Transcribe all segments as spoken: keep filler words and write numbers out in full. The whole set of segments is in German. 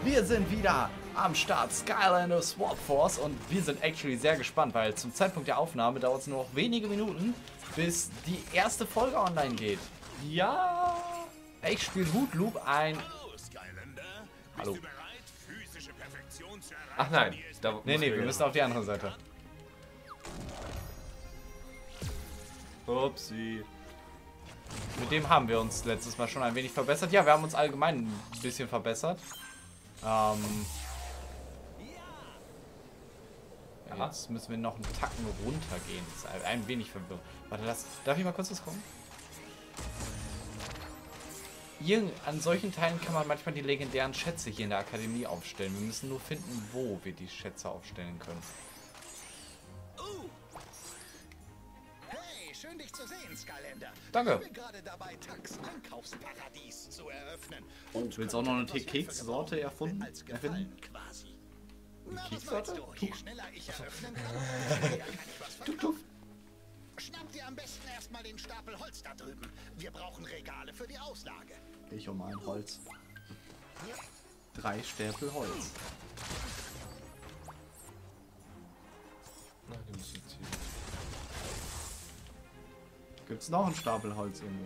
Wir sind wieder am Start, Skylander Swap Force, und wir sind actually sehr gespannt, weil zum Zeitpunkt der Aufnahme dauert es nur noch wenige Minuten, bis die erste Folge online geht. Ja, ich spiele Hoodloop, ein... Hallo, Skylander. Hallo. Bist du bereit, physische Perfektion zu erreichen? Ach nein, da Nee, nee, wir müssen auf die andere Seite. Upsi. Mit dem haben wir uns letztes Mal schon ein wenig verbessert. Ja, wir haben uns allgemein ein bisschen verbessert. Ähm... Ja. Jetzt müssen wir noch einen Tacken runtergehen. Das ist ein wenig verwirrend. Warte, lass, darf ich mal kurz was kommen? Hier, an solchen Teilen kann man manchmal die legendären Schätze hier in der Akademie aufstellen. Wir müssen nur finden, wo wir die Schätze aufstellen können. Uh. Hey, schön dich zu sehen, Skylander. Danke. Ich bin gerade dabei, Tax Einkaufsparadies zu eröffnen. Oh, du willst auch noch eine Keks-Sorte erfunden? Als Gefallen quasi. Na, was Keksorte? meinst du? Je schneller ich eröffnen kann, desto eher kann ich was verkaufen. Schnapp dir am besten erstmal den Stapel Holz da drüben. Wir brauchen Regale für die Auslage. Ich um ein Holz. Drei Stapel Holz. Na, die muss jetzt hier. Gibt's noch einen Stapel Holz irgendwo?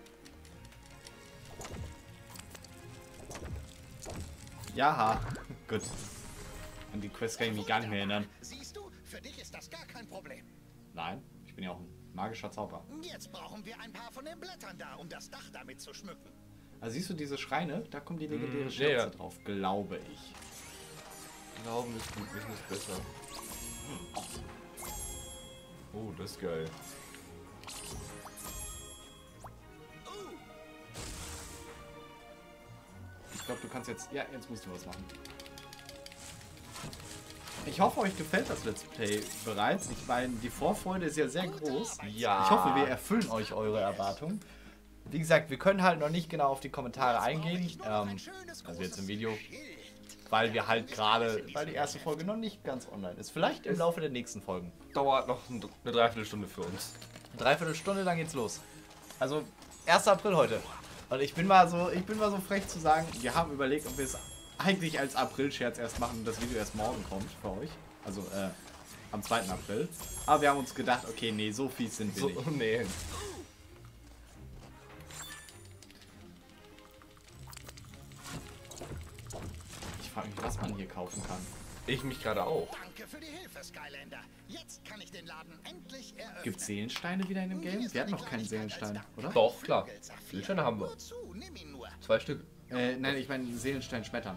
Ja, gut. An die Quest kann ich mich gar nicht mehr erinnern. Siehst du, für dich ist das gar kein Problem. Nein, ich bin ja auch ein magischer Zauberer. Jetzt brauchen wir ein paar von den Blättern da, um das Dach damit zu schmücken. Also siehst du diese Schreine? Da kommt die legendäre Mm, Schürze ja, ja. drauf, glaube ich. Glauben ist gut, wissen ist besser. Oh, das ist geil. Ich glaube, du kannst jetzt... Ja, jetzt musst du was machen. Ich hoffe, euch gefällt das Let's Play bereits. Ich meine, die Vorfreude ist ja sehr groß. Ja. Ich hoffe, wir erfüllen euch eure Erwartungen. Wie gesagt, wir können halt noch nicht genau auf die Kommentare eingehen. Ähm, also jetzt im Video. Weil wir halt gerade... Weil die erste Folge noch nicht ganz online ist. Vielleicht im Laufe der nächsten Folgen. Dauert noch ein- eine Dreiviertelstunde für uns. Dreiviertel Stunde, dann geht's los. Also, erster April heute. Und ich bin mal so, ich bin mal so frech zu sagen, wir haben überlegt, ob wir es eigentlich als April-Scherz erst machen und das Video erst morgen kommt für euch. Also, äh, am zweiten April. Aber wir haben uns gedacht, okay, nee, so fies sind wir So, nicht. nee. Ich frage mich, was man hier kaufen kann. Ich mich gerade auch. Danke für die Hilfe, Skylander. Jetzt kann ich den Laden endlich eröffnen. Gibt es Seelensteine wieder in dem Game? Wir hatten noch keinen Seelenstein, oder? Doch, klar. Seelensteine haben wir. Wozu? Nimm ihn nur. Zwei Stück. Äh, nein, ich meine Seelenstein schmettern.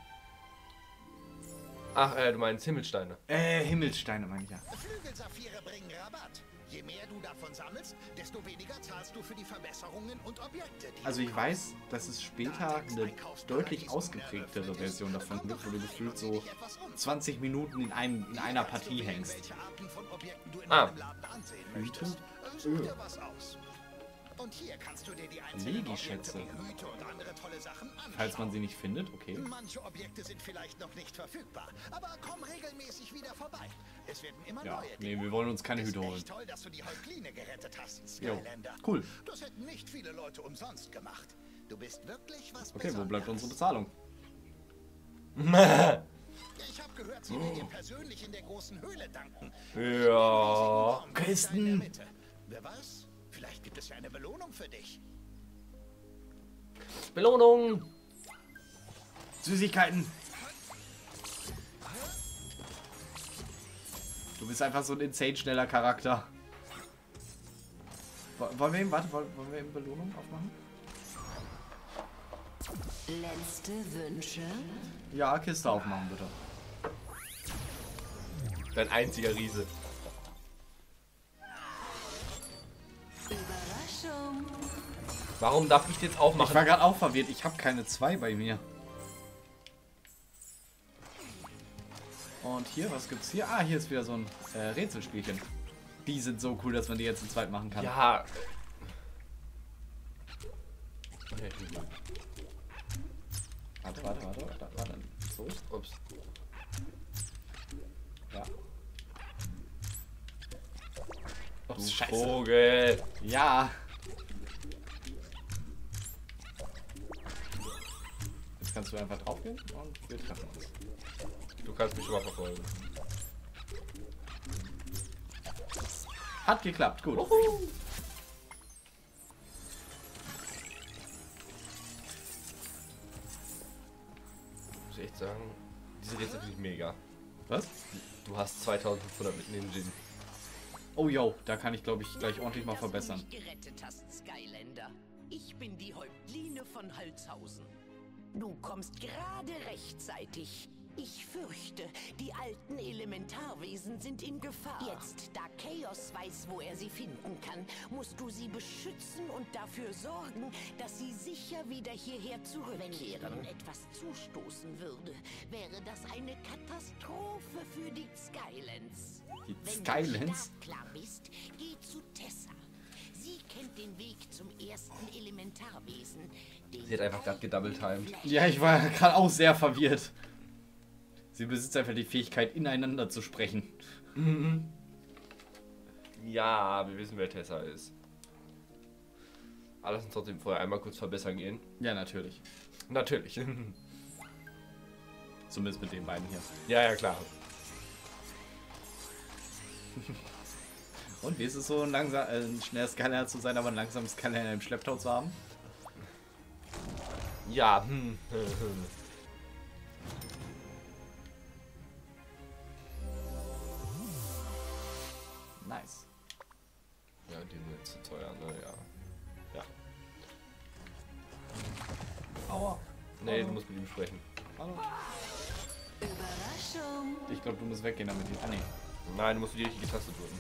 Ach, äh, du meinst Himmelsteine. Äh, Himmelssteine meine ich ja. Flügelsaphire bringen Rabatt. Je mehr du davon sammelst, desto weniger zahlst du für die Verbesserungen und Objekte, die Also du ich weiß, dass es später eine deutlich ausgeprägtere Version davon gibt, wo du gefühlt so zwanzig Minuten in, einem, in einer Partie hängst. welche Arten von Objekten du in Ah. deinem Laden ansehen Hüte? möchtest. Such dir was aus. Und hier kannst du dir die einzelnen Legischätze. Objekte wie Hüte und andere tolle Sachen anschauen. Falls man sie nicht findet, okay. Manche Objekte sind vielleicht noch nicht verfügbar, aber komm regelmäßig wieder vorbei. Es werden immer Ja, neue nee, Dinge. wir wollen uns keine Ist Hüte holen. echt toll, dass du die Heukline gerettet hast, Jo, Skylander. cool. Das hätten nicht viele Leute umsonst gemacht. Du bist wirklich was Okay, wo bleibt Besonderes. unsere Bezahlung? Ich habe gehört, sie will dir persönlich in der großen Höhle danken. Ja. Kisten. In der Mitte. Wer weiß, vielleicht gibt es ja eine Belohnung für dich. Belohnung. Süßigkeiten. Du bist einfach so ein insane schneller Charakter. Wo- Wollen wir ihm, warte, wollen wollen wir ihm Belohnung aufmachen? Letzte Wünsche? Ja, Kiste aufmachen, bitte. Dein einziger Riese. Überraschung. Warum darf ich jetzt Ich aufmachen? war gerade auch verwirrt, ich habe keine zwei bei mir. Und hier, was gibt's hier? Ah, hier ist wieder so ein äh, Rätselspielchen. Die sind so cool, dass man die jetzt zu zweit machen kann. Ja. Warte, warte, warte, warte, warte. So. Ups. Ja. Du Du Scheiße. Vogel. Ja. Jetzt kannst du einfach draufgehen und wir treffen uns. Du kannst mich schon mal verfolgen. Hat geklappt, gut. Muss ich echt sagen, diese Rätsel finde ich mega. Was? Du hast zweitausendfünfhundert mitten im Gym. Oh yo, da kann ich glaube ich gleich ordentlich mal verbessern. Dass du mich gerettet hast, Skylander. Ich bin die Häuptline von Holzhausen. Du kommst gerade rechtzeitig. Ich fürchte, die alten Elementarwesen sind in Gefahr. Jetzt, da Chaos weiß, wo er sie finden kann, musst du sie beschützen und dafür sorgen, dass sie sicher wieder hierher zurückkehren. Wenn ihnen etwas zustoßen würde, wäre das eine Katastrophe für die Skylands. Die Wenn Skylands? du klar bist, geh zu Tessa. Sie kennt den Weg zum ersten Elementarwesen. Sie hat einfach gerade gedoubletimed. Ja, ich war gerade auch sehr verwirrt. Sie besitzt einfach die Fähigkeit, ineinander zu sprechen. Ja, wir wissen, wer Tessa ist. Aber lass uns trotzdem vorher einmal kurz verbessern gehen. Ja, natürlich. Natürlich. Zumindest mit den beiden hier. Ja, ja, klar. Und wie ist es so, ein, langsam, äh, ein schneller Skylander zu sein, aber ein langsames Skylander im Schlepptau zu haben? Ja, hm. Nice. Ja, die sind jetzt zu teuer, ne? Ja. Ja. Aua. Nee, Hallo. du musst mit ihm sprechen. Hallo. Überraschung. Ich glaube, du musst weggehen damit. Die... Ah, nee. Nein, du musst die richtige Taste drücken.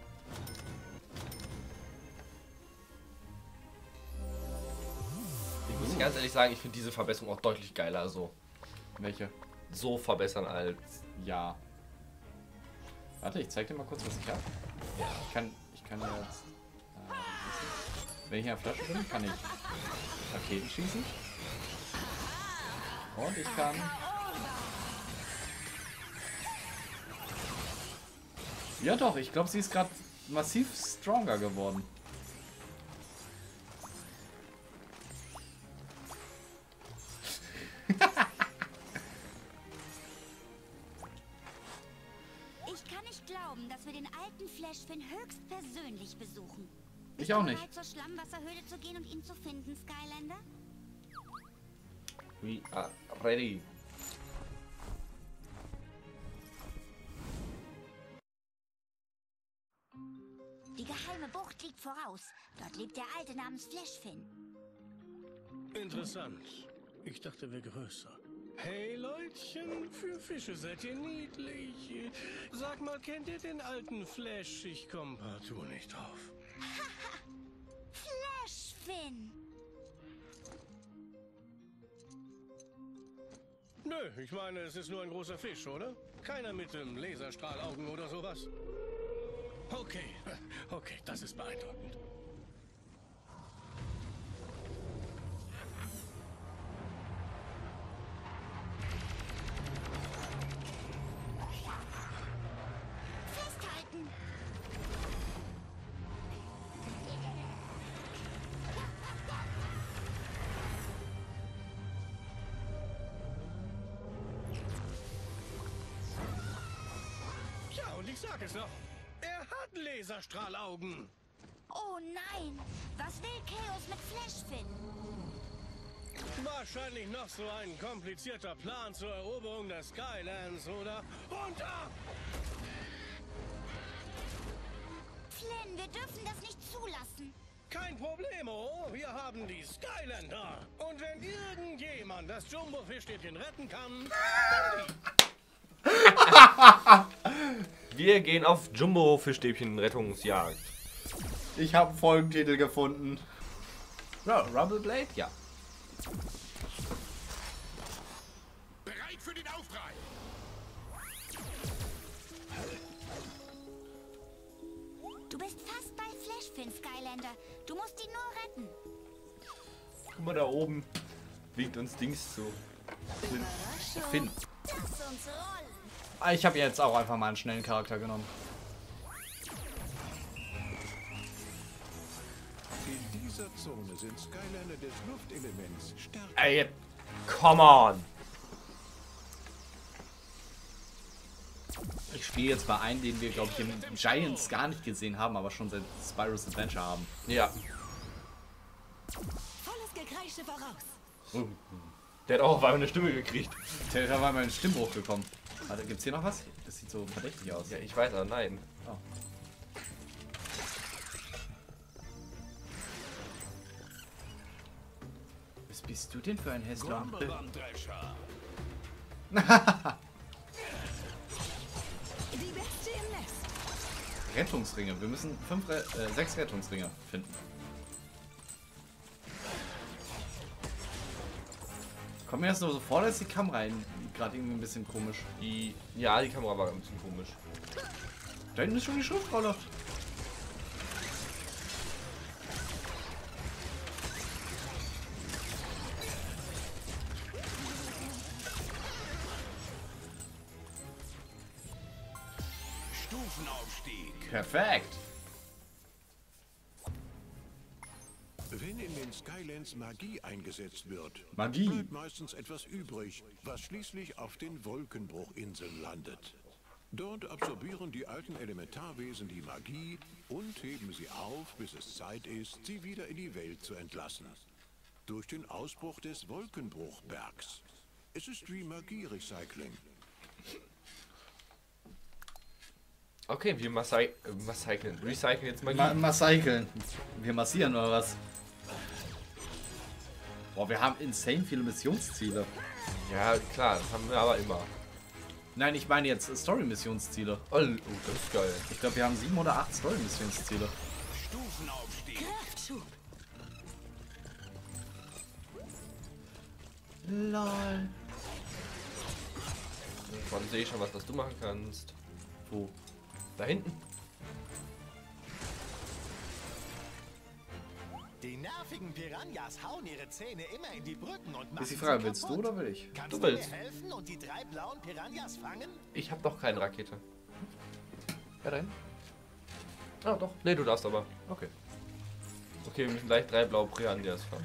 Ich muss ganz ehrlich sagen, ich finde diese Verbesserung auch deutlich geiler so. Welche? So verbessern als... Ja. Warte, ich zeig dir mal kurz, was ich habe. Ja. Ich kann, ich kann jetzt... Äh, wenn ich in der Flasche bin, kann ich Raketen schießen. Und ich kann... Ja doch, ich glaube, sie ist gerade massiv stronger geworden. Ich kann nicht glauben, dass wir den alten Flashfin höchstpersönlich besuchen. Ich auch Bist du nicht. bereit, zur Schlammwasserhöhle zu gehen und ihn zu finden, Skylander? We are ready. Die geheime Bucht liegt voraus. Dort lebt der Alte namens Flashfin. Interessant. Ich dachte, wir größer. Hey Leutchen, für Fische seid ihr niedlich. Sag mal, kennt ihr den alten Flash? Ich komm partout nicht drauf. Flashfin! Nö, ich meine, es ist nur ein großer Fisch, oder? Keiner mit dem Laserstrahlaugen oder sowas. Okay, okay, das ist beeindruckend. Festhalten! Ja, und ich sag es noch. Er hat Laserstrahlaugen. Oh nein! Was will Chaos mit Flashfin? Wahrscheinlich noch so ein komplizierter Plan zur Eroberung der Skylands, oder? Runter! Flynn, wir dürfen das nicht zulassen. Kein Problemo, wir haben die Skylander. Und wenn irgendjemand das Jumbo-Fischstäbchen retten kann, Wir gehen auf Jumbo-Fischstäbchen-Rettungsjagd. Ich habe einen Folgentitel gefunden. Ja, Rumbleblade? Ja. Bereit für den Aufprall! Du bist fast bei Flashfin, Skylander. Du musst ihn nur retten. Guck mal da oben. Winkt uns Dings zu. Finn. Lass uns rollen. Ah, ich habe jetzt auch einfach mal einen schnellen Charakter genommen. In dieser Zone sind Skylander des Luftelements stärker. Ey, Come on! Ich spiele jetzt mal einen, den wir, glaube ich, im Giants gar nicht gesehen haben, aber schon seit Spyro's Adventure haben. Ja. Volles Gekreische voraus. Der hat auch auf einmal eine Stimme gekriegt. Da war mein Stimmbruch gekommen. Warte, gibt's hier noch was? Das sieht so verdächtig aus. Ja, ich weiß, aber nein. Oh. Was bist du denn für ein Hässler? Die Beste im Nest. Rettungsringe. Wir müssen fünf Re äh, sechs Rettungsringe finden. Kommt mir das nur so vor, dass die Kamera gerade irgendwie ein bisschen komisch. Die, ja, die Kamera war ein bisschen komisch. Da hinten ist schon die Schriftrolle. Stufenaufstieg. Perfekt. Wenn in den Skylands Magie eingesetzt wird, Magie. bleibt meistens etwas übrig, was schließlich auf den Wolkenbruchinseln landet. Dort absorbieren die alten Elementarwesen die Magie und heben sie auf, bis es Zeit ist, sie wieder in die Welt zu entlassen. Durch den Ausbruch des Wolkenbruchbergs. Es ist wie Magie-Recycling. Okay, wir massi äh, massacren. Recyceln jetzt Magie. Ma Massacheln. Wir massieren oder was? Boah, wir haben insane viele Missionsziele. Ja, klar, das haben wir aber immer. Nein, ich meine jetzt Story-Missionsziele. Oh, oh, das ist geil. Ich glaube, wir haben sieben oder acht Story-Missionsziele. Stufenaufstieg. Kraftschub. Lol. Dann sehe ich schon was, was du machen kannst. Wo? Da hinten. Die nervigen Piranhas hauen ihre Zähne immer in die Brücken und machen Ist die Frage, sie willst du kaputt. oder will ich? Kannst Du du, willst. mir helfen und die drei blauen Piranhas fangen? Ich habe doch keine Rakete. Ja, dann. Ah, doch. Nee, du darfst aber. Okay. Okay, wir müssen gleich drei blaue Piranhas fahren.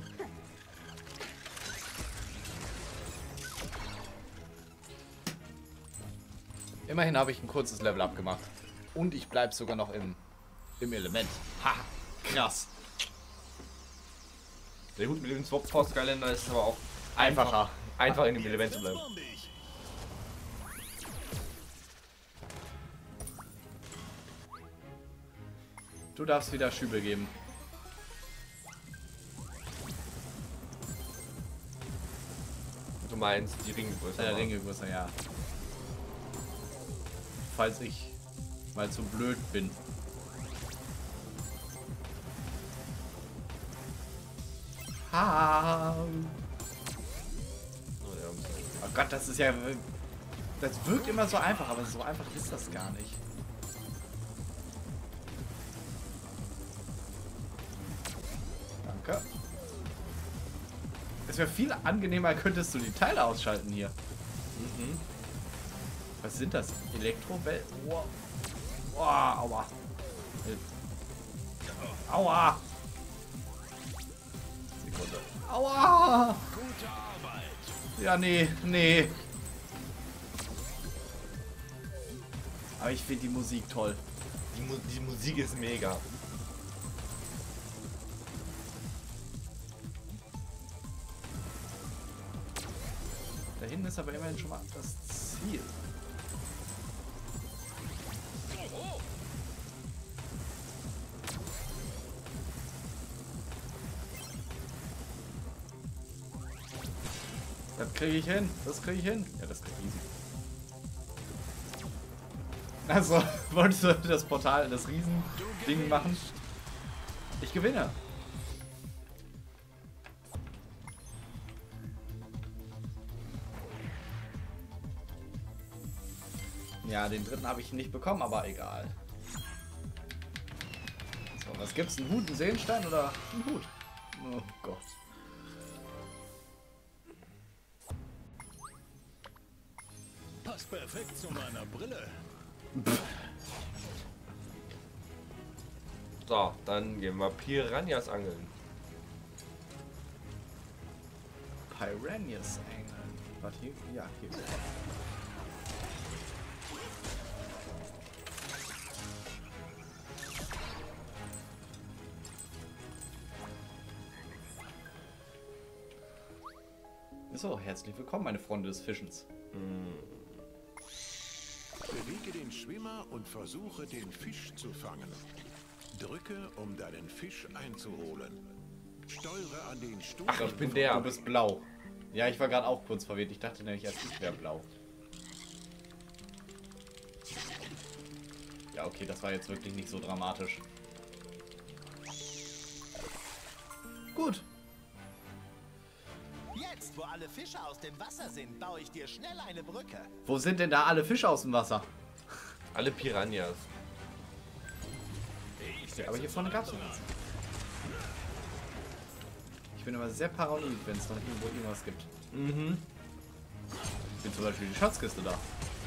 Immerhin habe ich ein kurzes Level up gemacht. Und ich bleibe sogar noch im, im Element. Ha! Krass. Der Hut mit dem Swap vor Skylander ist aber auch Einfacher. einfach in dem Element zu bleiben. Bombig. Du darfst wieder Schübe geben. Du meinst die Ringgröße. Äh, Ringe größer, ja. Falls ich mal zu blöd bin. Ha! Oh, ja, Oh Gott, das ist ja... Das wirkt immer so einfach, aber so einfach ist das gar nicht. Danke. Es wäre viel angenehmer, könntest du die Teile ausschalten hier. Mhm. Was sind das? Elektrowellen? Wow. Wow, aua. Aua. Sekunde. Aua. Gute Arbeit. Ja, nee, nee. Aber ich finde die Musik toll. Die, Mu die Musik ist mega. Da hinten ist aber immerhin schon mal das Ziel. Das kriege ich hin. Das kriege ich hin. Ja, das kriege ich easy. Also, wolltest du das Portal, das Riesending machen? Ich gewinne. Ja, den dritten habe ich nicht bekommen, aber egal. So, was gibt's? Ein Hut, ein Seelenstein oder ein Hut? Oh Gott. Passt perfekt zu meiner Brille. So, dann gehen wir Piranhas angeln. Piranhas angeln. Warte, hier? Ja, hier. So, herzlich willkommen, meine Freunde des Fischens. Bewege den Schwimmer und versuche, den Fisch zu fangen. Drücke, um deinen Fisch einzuholen. Steuere an den Stuhl. Ach, ich bin der. Du bist blau. Ja, ich war gerade auch kurz verwirrt. Ich dachte nämlich, erst ich wäre blau. Ja, okay, das war jetzt wirklich nicht so dramatisch. Gut. Jetzt, wo alle Fische aus dem Wasser sind, baue ich dir schnell eine Brücke. Wo sind denn da alle Fische aus dem Wasser? Alle Piranhas. Ja, aber hier vorne gab es noch was. Ich bin immer sehr paranoid, wenn es noch irgendwo irgendwas gibt. Mhm. Ich bin zum Beispiel die Schatzkiste da.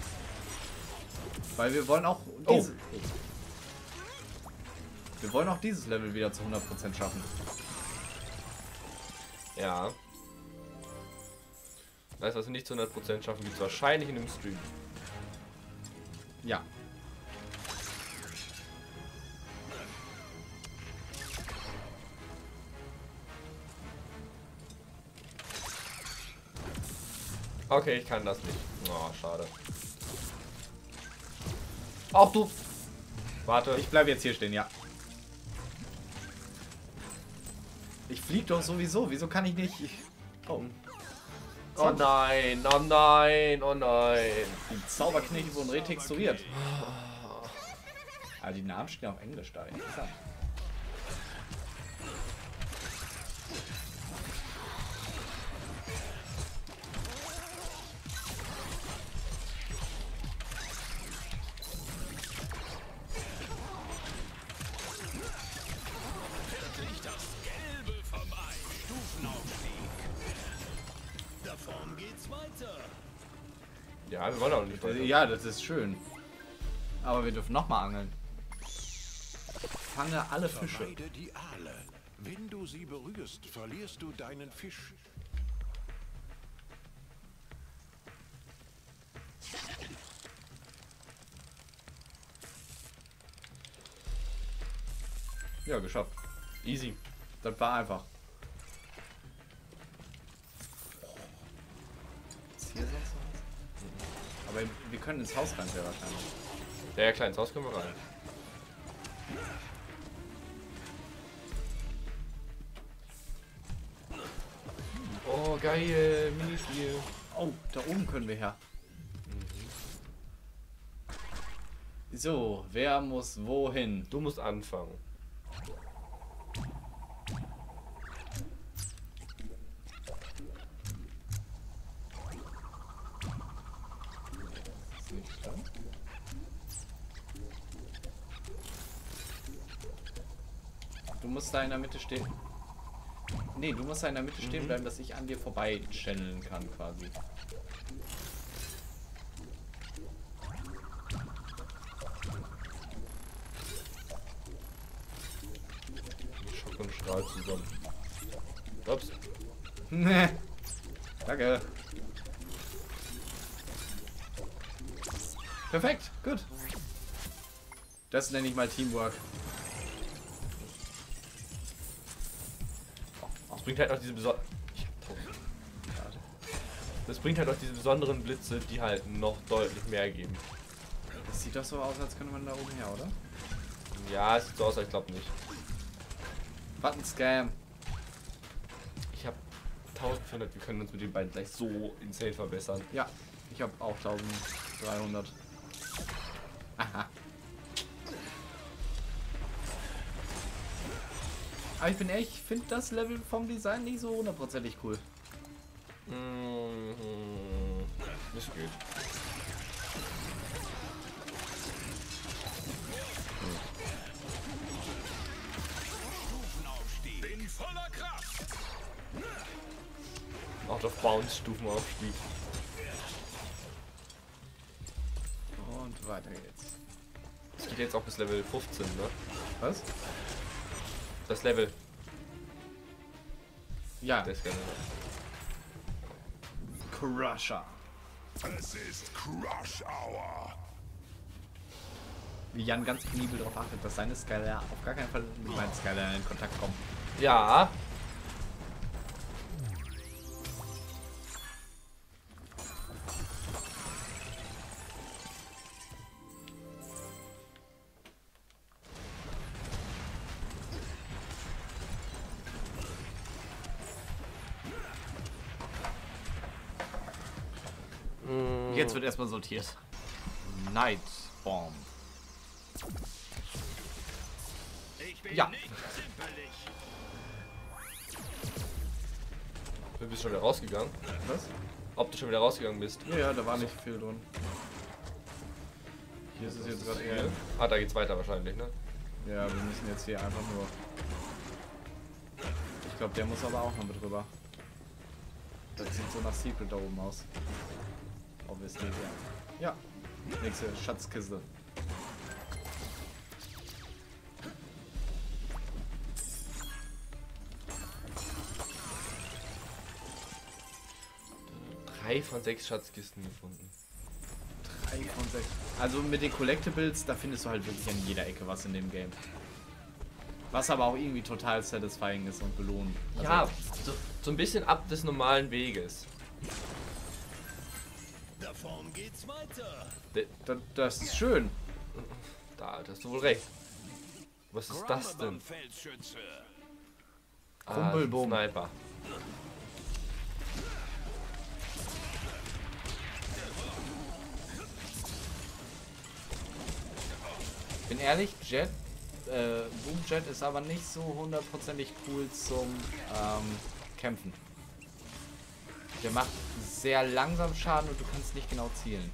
Weil wir wollen auch Oh. diese, wir wollen auch dieses Level wieder zu hundert Prozent schaffen. Ja. Das, was wir nicht zu hundert Prozent schaffen, gibt es wahrscheinlich in dem Stream. Ja. Okay, ich kann das nicht. Oh, schade. Auch du. Warte. Ich bleibe jetzt hier stehen, ja. Ich flieg doch sowieso. Wieso kann ich nicht? Ich, oh. Oh nein, oh nein, oh nein. Die Zauberknete wurden retexturiert. Ah, die Namen stehen auf Englisch da. Interessant. Ja, wir wollen auch nicht weiter. Ja, das ist schön. Aber wir dürfen nochmal angeln. Fange alle Fische. Vermeide die Aale. Wenn du sie berührst, verlierst du deinen Fisch. Ja, geschafft. Easy. Das war einfach. Ist hier sonst noch was? Aber wir können ins Haus rein, sehr wahrscheinlich. Ja, ja, klar, ins Haus können wir rein. Oh, geil. Minispiel. Oh, da oben können wir her. So, wer muss wohin? Du musst anfangen. Ist nicht da? Du musst da in der Mitte stehen. Nee, du musst da in der Mitte stehen bleiben, dass ich an dir vorbei channeln kann, quasi. Schock und Strahl zusammen. Ups. Nee. Danke. Perfekt, gut. Das nenne ich mal Teamwork. Das bringt halt noch diese besonderen. Das bringt halt auch diese besonderen Blitze, die halt noch deutlich mehr geben. Das sieht doch so aus, als könnte man da oben her, oder? Ja, es sieht so aus, aber ich glaube nicht. Button Scam. Ich habe eintausendvierhundert, wir können uns mit den beiden gleich so insane verbessern. Ja, ich habe auch eintausenddreihundert. Aha. Aber ich bin ehrlich, ich finde das Level vom Design nicht so hundertprozentig cool. Mhm. Nicht gut. Bin voller Kraft. Out of Bounds Stufenaufstieg. Und weiter geht's. Das geht jetzt auch bis Level fünfzehn, ne? Was? Das Level. Ja. Das kann Crusher. Es ist Crush Hour. Wie Jan ganz penibel darauf achtet, dass seine Skylar auf gar keinen Fall mit meinen Skylar in Kontakt kommen. Ja. Jetzt wird erstmal sortiert. Night Bomb. Ja. Du bist schon wieder rausgegangen. Was? Ob du schon wieder rausgegangen bist? Ja, ja, da war nicht viel drin. Hier ist es jetzt gerade eher. Ah, da geht's weiter wahrscheinlich, ne? Ja, wir müssen jetzt hier einfach nur. Ich glaube, der muss aber auch noch mit rüber. Das sieht so nach Secret da oben aus. Obviously, ja. Ja. Nächste Schatzkiste. Drei von sechs Schatzkisten gefunden. Drei von sechs. Also mit den Collectibles, da findest du halt wirklich an jeder Ecke was in dem Game. Was aber auch irgendwie total satisfying ist und belohnt. Also Ja, so, so ein bisschen ab des normalen Weges. Da vorn geht's weiter. das, das ist schön. Da hast du wohl recht. Was ist das denn? Ah, Kumpelboom. Sniper. Bin ehrlich, Jet, äh, Boom Jet ist aber nicht so hundertprozentig cool zum ähm, Kämpfen. Der macht sehr langsam Schaden und du kannst nicht genau zielen.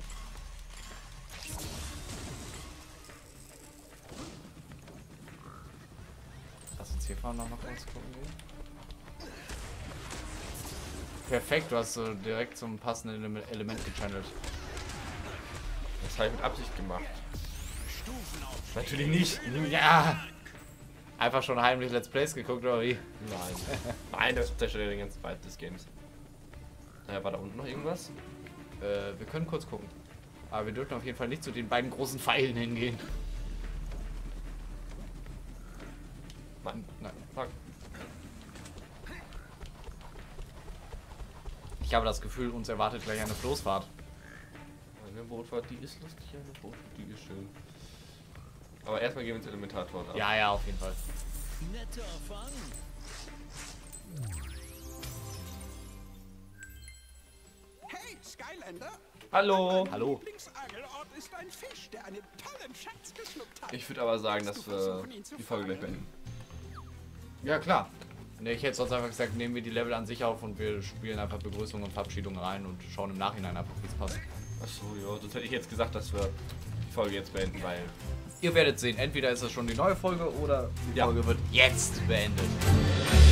Lass uns hier vorne noch mal kurz gucken gehen. Perfekt, du hast so direkt zum passenden Ele- Element gechannelt. Das habe ich mit Absicht gemacht. Natürlich nicht. Ja! Einfach schon heimlich Let's Plays geguckt, oder wie? Nein. Nein, das zerstört den ganzen Fight des Games. Naja, war da unten noch irgendwas? Äh, wir können kurz gucken. Aber wir dürfen auf jeden Fall nicht zu den beiden großen Pfeilen hingehen. Nein. Nein. Fuck. Ich habe das Gefühl, uns erwartet gleich eine Floßfahrt. Eine Bootfahrt, die ist lustig, eine Bootfahrt, die ist schön. Aber erstmal gehen wir ins Elementartor ab. Ja, ja, auf jeden Fall. Netter Fang. Hey, Skylander! Hallo! Hallo. Lieblingsangelort ist ein Fisch, der einen tollen Schatz geschluckt hat. Ich würde aber sagen, dass wir die Folge gleich beenden. Ja, klar. Ne, ich hätte sonst einfach gesagt, nehmen wir die Level an sich auf und wir spielen einfach Begrüßung und Verabschiedung rein und schauen im Nachhinein einfach, wie es passt. Achso, ja, sonst hätte ich jetzt gesagt, dass wir die Folge jetzt beenden, weil... Ihr werdet sehen, entweder ist es schon die neue Folge oder die Ja. Folge wird jetzt beendet.